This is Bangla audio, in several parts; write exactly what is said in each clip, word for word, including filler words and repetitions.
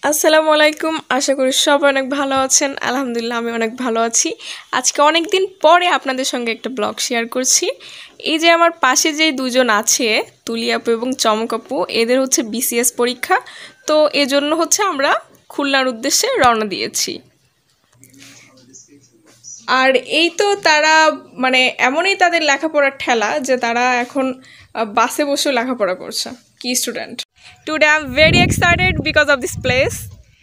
আসসালামু আলাইকুম, আশা করি সবাই অনেক ভালো আছেন। আলহামদুলিল্লাহ আমি অনেক ভালো আছি। আজকে অনেক দিন পরে আপনাদের সঙ্গে একটা ব্লগ শেয়ার করছি। এই যে আমার পাশে যে দুজন আছে, তুলি আপু এবং চমক আপু, এদের হচ্ছে বিসিএস পরীক্ষা, তো এজন্য হচ্ছে আমরা খুলনার উদ্দেশ্যে রওনা দিয়েছি। আর এই তো তারা মানে এমনই তাদের লেখাপড়ার ঠেলা যে তারা এখন বাসে বসে লেখাপড়া করছে, কি student. Today I'm very excited because of this place.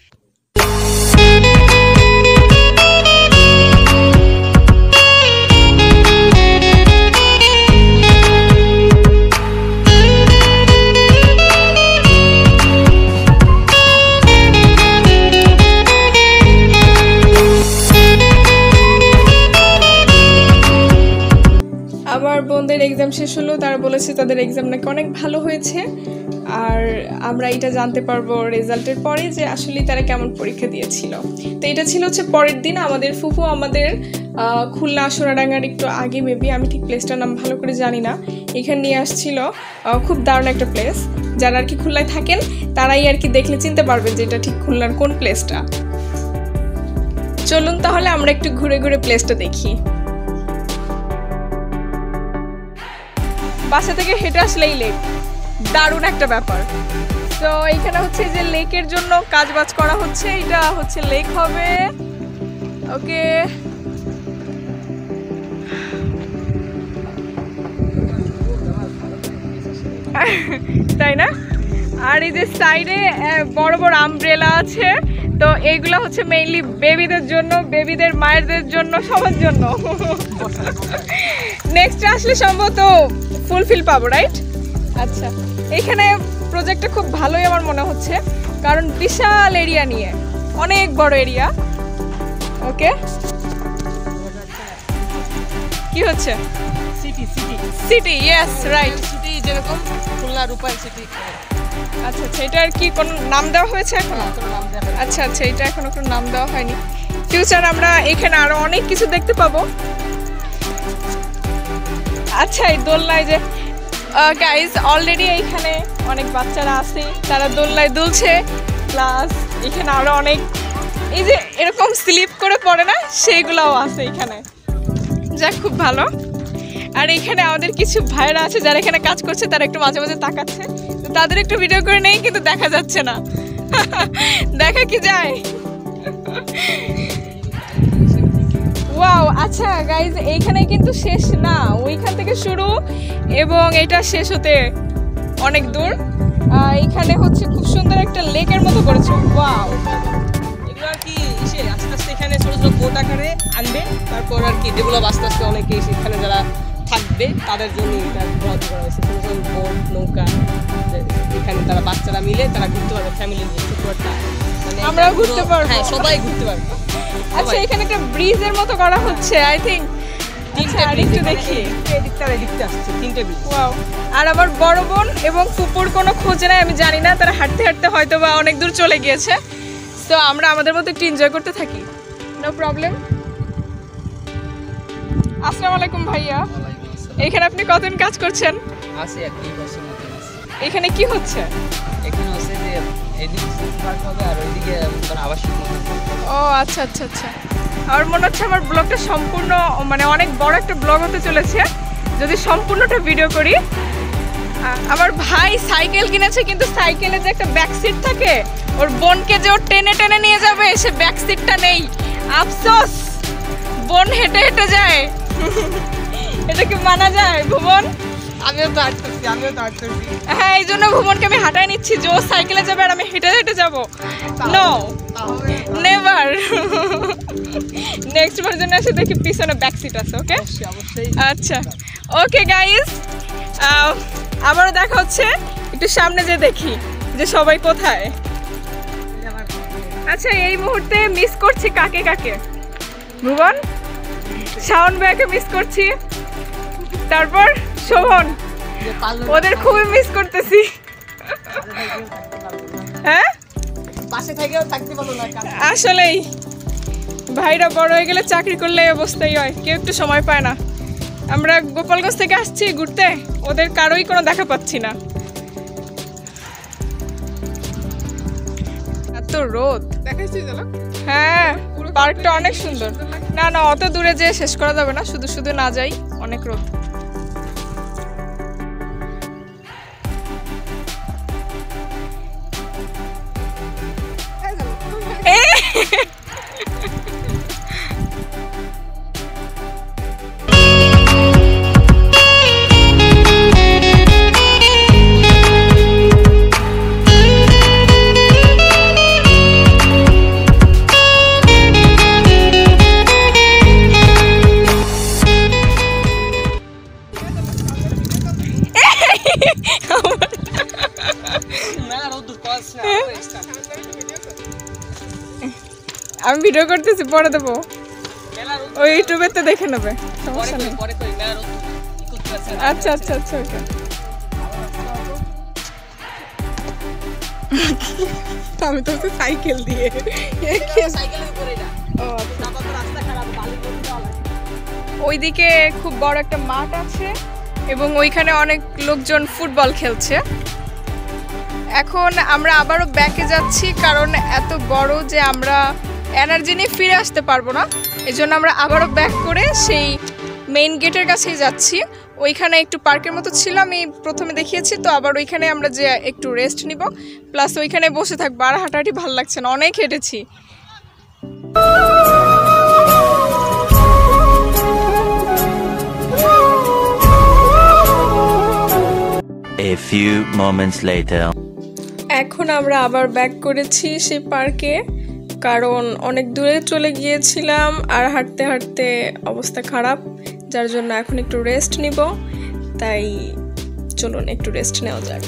আমার বোনদের এক্সাম শেষ হলো, তারা বলেছে তাদের এক্সাম নাকি অনেক ভালো হয়েছে। আর আমরা এটা জানতে পারবো রেজাল্টের পরে যে আসলে তারা কেমন পরীক্ষা দিয়েছিল। তো এটা ছিল হচ্ছে পরের দিন। আমাদের ফুফু আমাদের খুলনা সোনাডাঙ্গার একটু আগে, মেবি আমি ঠিক প্লেসটার নাম ভালো করে জানি না, এখানে নিয়ে আসছিল। খুব দারুণ একটা প্লেস, যারা আর কি খুলনায় থাকেন তারাই আর কি দেখলে চিনতে পারবেন যে এটা ঠিক খুলনার কোন প্লেসটা। চলুন তাহলে আমরা একটু ঘুরে ঘুরে প্লেসটা দেখি। বাসা থেকে হেঁটে আসলেই লেক, দারুণ একটা ব্যাপার। তো এইখানে হচ্ছে যে লেকের জন্য কাজ বাজ করা হচ্ছে, এটা হচ্ছে লেক হবে। ওকে, তাই না? আর এই যে সাইডে বড় বড় আমব্রেলা আছে, তো এইগুলো হচ্ছে মেইনলি বেবিদের জন্য, বেবিদের মায়েরদের জন্য, সবার জন্য। নেক্সট আসলে সম্ভবত ফুলফিল পাবো, রাইট? আচ্ছা, এইখানে প্রজেক্টটা খুব ভালোই আমার মনে হচ্ছে, কারণ বিশাল এরিয়া নিয়ে, অনেক বড় এরিয়া। ওকে, কি হচ্ছে? City city city, yes right, city যেরকম খুলনা রূপাই সিটি। আচ্ছা আচ্ছা, এটার কি কোনো নাম দেওয়া হয়েছে এখনো? আচ্ছা আচ্ছা, এটা এখনো কোনো নাম দেওয়া হয়নি। ফিউচার আমরা এখানে আরো অনেক কিছু দেখতে পাবো। আচ্ছা, এই দোলনায় যে গাইজ অলরেডি এইখানে অনেক বাচ্চারা আছে, তারা দোলনায় দুলছে, প্লাস এখানে আরো অনেক এই যে এরকম স্লিপ করে পড়ে না, সেইগুলোও আছে এখানে। যাক, খুব ভালো। আর এখানে আমাদের কিছু ভাইরা আছে যারা এখানে কাজ করছে, তারা একটু মাঝে মাঝে তাকাচ্ছে, তো তাদের একটু ভিডিও করে নেই, কিন্তু দেখা যাচ্ছে না। দেখা কি যায়? ওয়াও, আচ্ছা গাইজ, এইখানে কিন্তু শেষ না, ওইখান থেকে শুরু এবং এটা শেষ হতে অনেক দূর। এইখানে হচ্ছে খুব সুন্দর একটা লেকের মতো করেছে। ওয়াও, এগুলো আর কি এসে আস্তে আস্তে এখানে ছোট ছোট বোট আকারে আনবে, তারপর আর কি ডেভেলপ আস্তে আস্তে অনেকে সেখানে যারা থাকবে তাদের জন্য এটা বরাদ্দ করা হয়েছে। ছোট ছোট বোট, নৌকা, এখানে তারা বাচ্চারা মিলে তারা ঘুরতে পারবে, ফ্যামিলি নিয়ে ছোট একটা, মানে আমরাও ঘুরতে পারবো। হ্যাঁ, সবাই ঘুরতে পারবে। আচ্ছা, এখানে একটা ব্রিজের মতো করা হচ্ছে, আই থিঙ্ক। তিনটে আরেকটু দেখি, এদিকটা এদিকটা আসছে তিনটে ব্রিজ। ওয়াও। আর আমার বড় বোন এবং ফুপুর কোনো খোঁজ নাই, আমি জানি না, তারা হাঁটতে হাঁটতে হয়তো বা অনেক দূর চলে গিয়েছে। তো আমরা আমাদের মতো একটু এনজয় করতে থাকি, নো প্রবলেম। আসসালামু আলাইকুম ভাইয়া, এখানে আপনি কতদিন কাজ করছেন? আছে এক দুই বছর মতো আছে। এখানে কি হচ্ছে? এখানে হচ্ছে যে এদিকে ফুড পার্ক হবে আর ওইদিকে আবাসিক। ও আচ্ছা আচ্ছা আচ্ছা, আমার মনে হচ্ছে আমার ব্লগটা সম্পূর্ণ মানে অনেক বড় একটা ব্লগ হতে চলেছে যদি সম্পূর্ণটা ভিডিও করি। আমার ভাই সাইকেল কিনেছে, কিন্তু সাইকেলে যে একটা ব্যাক সিট থাকে, ওর বোনকে যে ওর টেনে টেনে নিয়ে যাবে, সে ব্যাক সিটটা নেই। আফসোস, বোন হেঁটে হেঁটে যায়। এটা কি মানা যায় ভুবন? আমিও তো হাঁটতেছি, আমিও তো হাঁটতেছি। হ্যাঁ, এই জন্য ভুবনকে আমি হাঁটায় নিচ্ছি, যে ও সাইকেলে যাবে আর আমি হেঁটে হেঁটে যাবো। No, never. নেক্সট বার জন্য এসে দেখি পিছনে ব্যাক সিট আছে। ওকে, আচ্ছা, ওকে গাইস, আবারও দেখা হচ্ছে। একটু সামনে যে দেখি যে সবাই কোথায়। আচ্ছা, এই মুহূর্তে মিস করছি কাকে কাকে? ভুবন, শাওন ভাইকে মিস করছি, তারপর শোভন, ওদের খুবই মিস করতেছি। হ্যাঁ, পাশে থেকেও থাকতে পারলো না। আসলেই ভাইরা বড় হয়ে গেলে চাকরি করলে এই অবস্থাই হয়, কেউ একটু সময় পায় না। আমরা গোপালগঞ্জ থেকে আসছি ঘুরতে, ওদের কারোই কোনো দেখা পাচ্ছি না। এত রোদ দেখাইছিস ঝালক? হ্যাঁ পার্কটা অনেক সুন্দর না না অত দূরে যেয়ে শেষ করা যাবে না শুধু শুধু না যাই অনেক রোদ এই ঝালক, মেলা রোদ্দুর কস না আমি ভিডিও করতেছি পরে দেবো মেলা রোদ্দুর ওই ইউটিউবে তো দেখে নেবে পরে সমস্যা কই নেই পরে কই মেলা রোদ্দুর কি করতে পারছ না আচ্ছা আচ্ছা আচ্ছা ওকে আমি তো সাইকেল দিয়ে সাইকেলের উপরে যা ও আচ্ছা তারপর তো রাস্তা খারাপ বালি রোদ যাওয়া লাগে ওইদিকে খুব বড় একটা মাঠ আছে এবং ওইখানে অনেক লোকজন ফুটবল খেলছে এখন আমরা আবারও ব্যাকে যাচ্ছি কারণ এত বড় যে আমরা এনার্জি নিয়ে ফিরে আসতে পারবো না এই জন্য আমরা আবারও ব্যাক করে সেই মেইন গেটের কাছেই যাচ্ছি ওইখানে একটু পার্কের মতো ছিল আমি প্রথমে দেখিয়েছি তো আবার ওইখানে আমরা যে একটু রেস্ট নিব প্লাস ওইখানে বসে থাকবো আর হাঁটাহাঁটি ভালো লাগছে না অনেক হেঁটেছি A few moments later. এখন আমরা আবার ব্যাক করেছি সেই পার্কে কারণ অনেক দূরে চলে গিয়েছিলাম আর হাঁটতে হাঁটতে অবস্থা খারাপ যার জন্য এখন একটু রেস্ট নিব তাই চলুন একটু রেস্ট নেওয়া যাক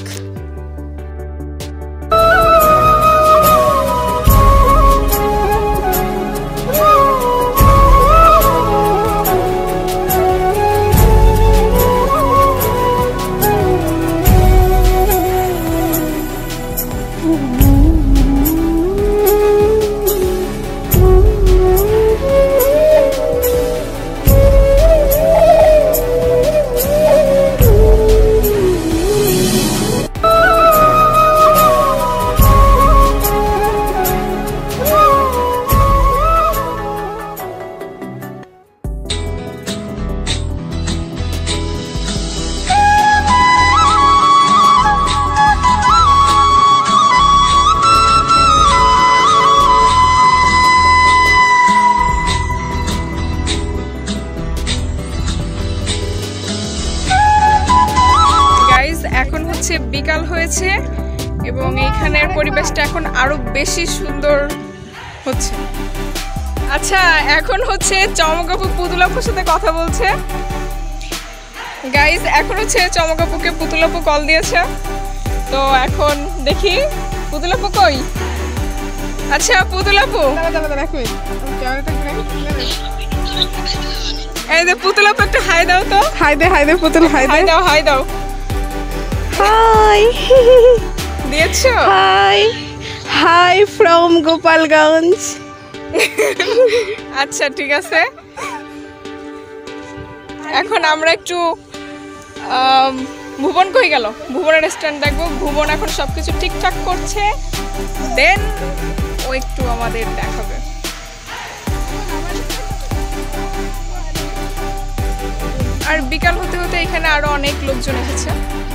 বিকাল হয়েছে এবং এইখানের পরিবেশটা এখন আরো বেশি সুন্দর হচ্ছে আচ্ছা এখন হচ্ছে চমকাপু পুতুলাপুর সাথে কথা বলছে গাইস এখন হচ্ছে চমকাপুকে পুতুলাপু কল দিয়েছে তো এখন দেখি পুতুলাপু কই আচ্ছা পুতুলাপু এই যে পুতুলাপু একটা হাই দাও তো হাই দে হাই দে পুতুল হাই হাই দাও হাই দাও হাই দিয়েছো হাই হাই ফ্রম গোপালগঞ্জ আচ্ছা ঠিক আছে এখন আমরা একটু ভুবন কই গেল ভুবনের স্ট্যান্ড দেখবো ভুবন এখন সবকিছু ঠিকঠাক করছে দেন ও একটু আমাদের দেখাবে আর বিকাল হতে হতে এখানে আরো অনেক লোকজন এসেছে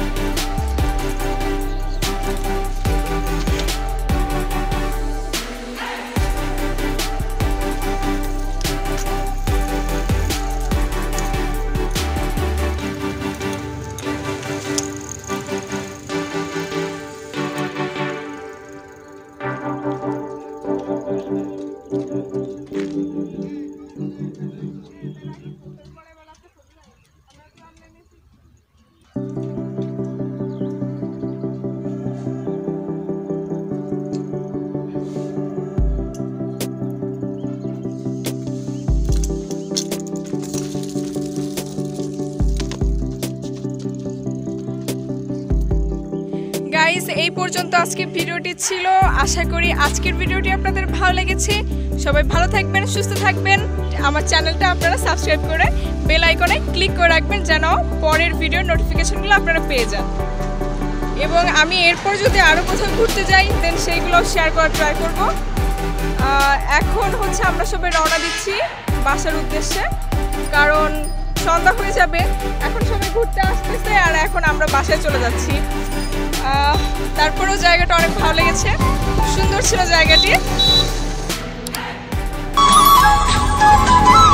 গাইস এই পর্যন্ত আজকে ভিডিওটি ছিল আশা করি আজকের ভিডিওটি আপনাদের ভালো লেগেছে সবাই ভালো থাকবেন সুস্থ থাকবেন আমার চ্যানেলটা আপনারা সাবস্ক্রাইব করে বেল আইকনে ক্লিক করে রাখবেন যেন পরের ভিডিওর নোটিফিকেশনগুলো আপনারা পেয়ে যান এবং আমি এরপর যদি আরও কোথাও ঘুরতে যাই দেন সেইগুলো শেয়ার করার ট্রাই করব। এখন হচ্ছে আমরা সবাই রওনা দিচ্ছি বাসার উদ্দেশ্যে, কারণ সন্ধ্যা হয়ে যাবে। এখন সবাই ঘুরতে আসতেছে আর এখন আমরা বাসায় চলে যাচ্ছি। তারপরেও জায়গাটা অনেক ভালো লেগেছে, খুব সুন্দর ছিল জায়গাটি।